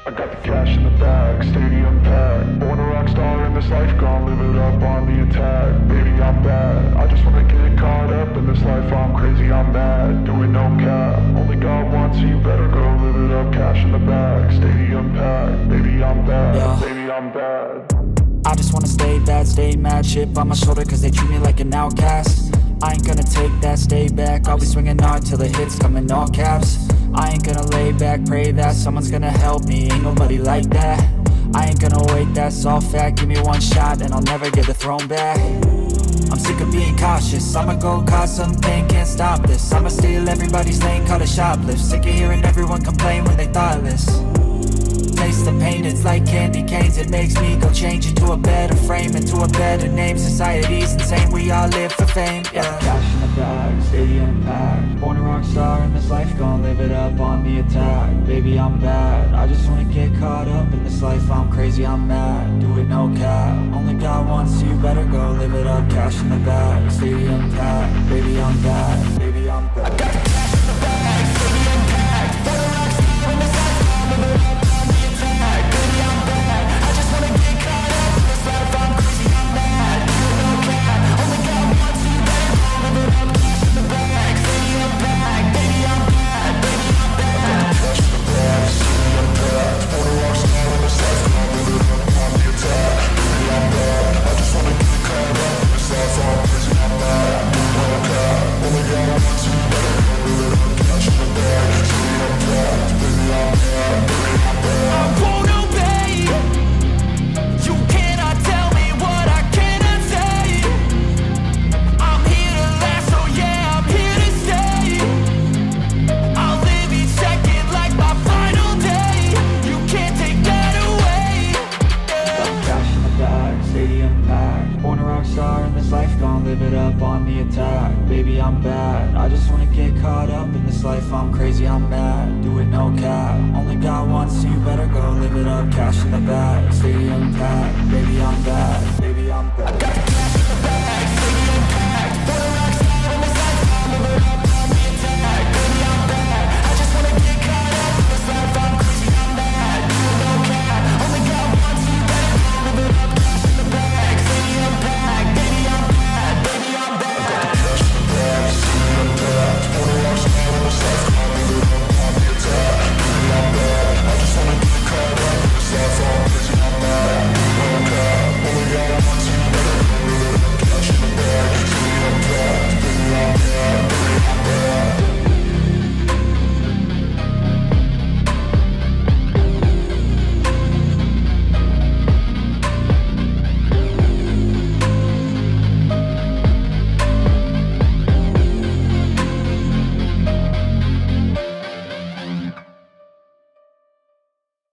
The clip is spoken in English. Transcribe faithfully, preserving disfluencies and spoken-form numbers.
I got the cash in the bag, stadium packed. Born a rock star in this life, gon' live it up on the attack. Baby, I'm bad, I just wanna get caught up in this life. I'm crazy, I'm mad, doing no cap. Only got one, so you better go live it up. Cash in the bag, stadium packed. Baby, I'm bad, yeah. Baby, I'm bad. I just wanna stay bad, stay mad. Chip on my shoulder cause they treat me like an outcast. I ain't gonna take that, stay back. I'll be swinging hard till the hits come in all caps. I ain't gonna lay back, pray that someone's gonna help me. Ain't nobody like that. I ain't gonna wait, that's all fact. Give me one shot and I'll never get the throne back. I'm sick of being cautious, I'ma go cause something, can't stop this. I'ma steal everybody's lane, call it shoplift. Sick of hearing everyone complain when they thoughtless. Taste the pain, it's like candy canes. It makes me go change into a better frame, into a better name. Society's insane, we all live for fame, yeah. Cash in the bag, stadium packed. Born a rock star in this life, gon' live it up on the attack. Baby, I'm bad, I just wanna get caught up in this life. I'm crazy, I'm mad, do it no cap. Only got one, so you better go live it up. Cash in the bag, stadium packed. Baby, I'm bad, baby, I'm bad. I got the cash in the bag, stadium packed. Born a rock star in this life, gon' live it up on the attack. Baby, I'm bad, I just wanna get caught up in this life. I'm crazy, I'm mad, do it no cap. Only got one, so you better go live it up. Cash in the bag, stadium packed. Baby, I'm bad, baby, I'm bad. Cash in the bag, stadium packed. Born a rock star in this life, gon' live it up on the attack. Baby, I'm bad, I just wanna get caught up in this life. I'm crazy, I'm mad, do it no cap. Only got one, so you better go live it up. Cash in the bag, stadium packed. Baby, I'm bad, baby, I'm bad. I won't obey. You cannot tell me what I cannot say. I'm here to last, so yeah, I'm here to stay. I'll live each second like my final day. You can't take that away, yeah. Cash in the bag, stadium packed. Born a rock star in this life, gon' live it up on the attack. Baby, I'm bad, I just wanna get caught up in this life. I'm crazy, I'm mad, do it no cap. Only got one, so you better go live it up. Cash in the bag, stadium packed. Baby, I'm bad, baby, I'm bad.